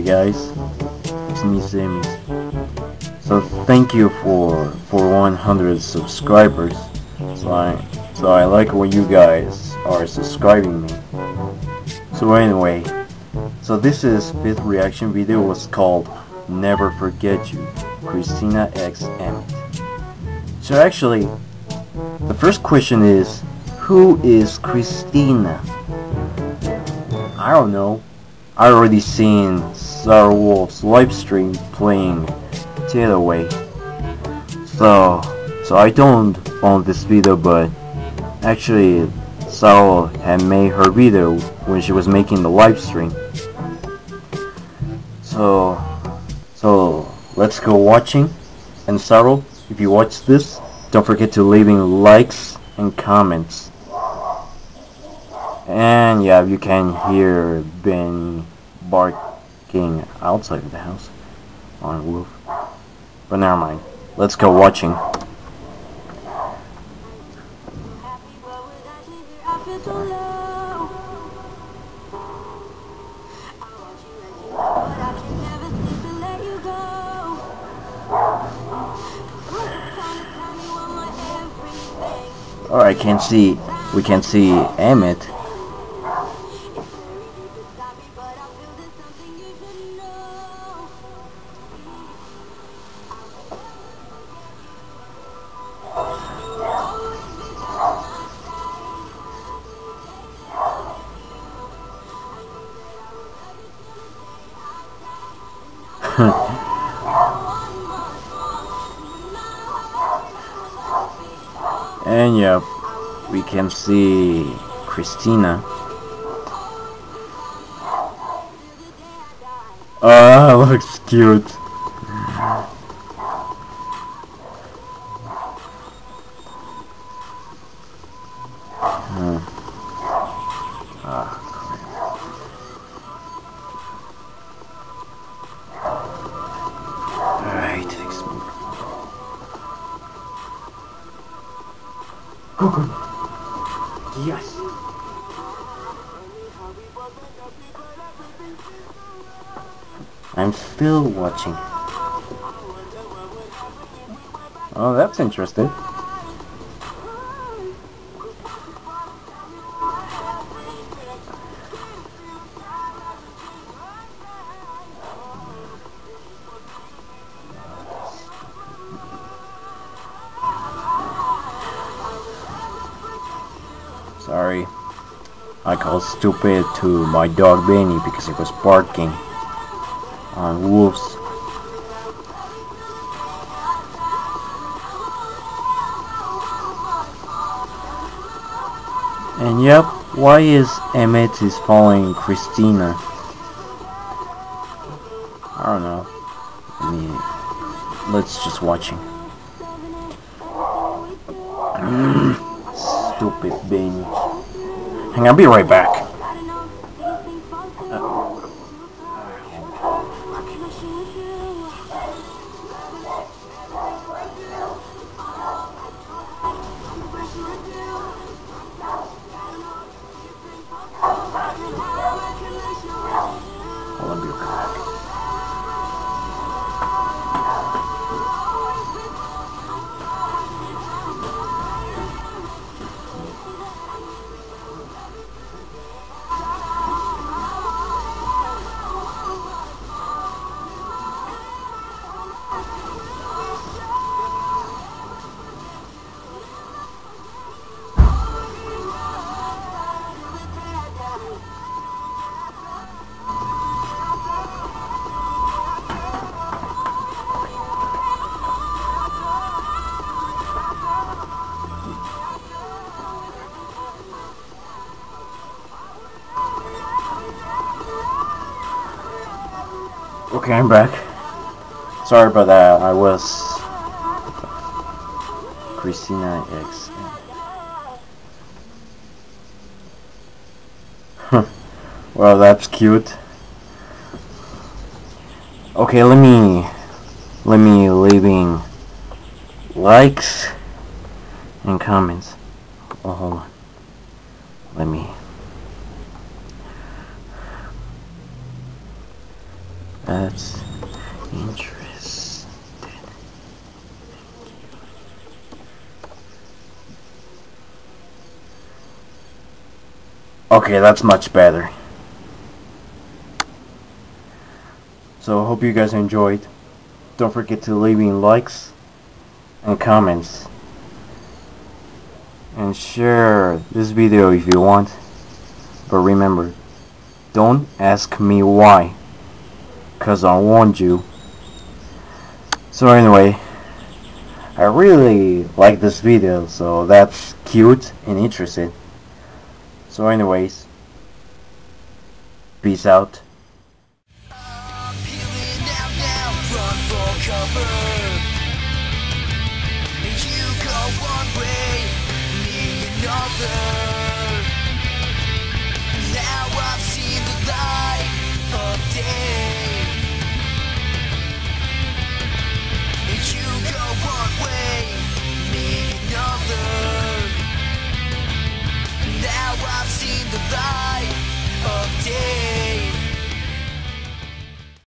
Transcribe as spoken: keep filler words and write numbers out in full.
guys, it's me Semi. So thank you for for one hundred subscribers. So I so I like when you guys are subscribing me. So anyway, so this is fifth reaction video was called Never Forget You, Christina X Emmett. So actually, the first question is, who is Christina? I don't know. I already seen Cyril's live stream playing Taylor Way. So so I don't own this video, but actually Cyril had made her video when she was making the live stream. So so let's go watching. And Cyril, if you watch this, don't forget to leaving likes and comments. And yeah, you can hear Ben barking outside of the house on a roof. But never mind. Let's go watching. Alright, can see we can see Emmett. And yeah, we can see Christina. Oh, looks cute. Hmm. Ah. Alright, go, go. Yes. I'm still watching. Oh, that's interesting. Sorry, I called stupid to my dog BenI because he was barking on wolves. And yep, why is Emmett is following Christina? I don't know. I mean, let's just watching. Stupid BenI. Hang on, I'll be right back. I'll be right back. Okay, I'm back. Sorry about that. I was Christina X. Well, that's cute. Okay, let me let me leaving likes and comments. Oh, hold on. Let me. That's interested. Okay, that's much better. So I hope you guys enjoyed. Don't forget to leave me likes and comments. And share this video if you want. But remember, don't ask me why, cause I warned you. So anyway, I really like this video, so that's cute and interesting. So anyways, peace out. I'm healing out now, run for cover. You go one way.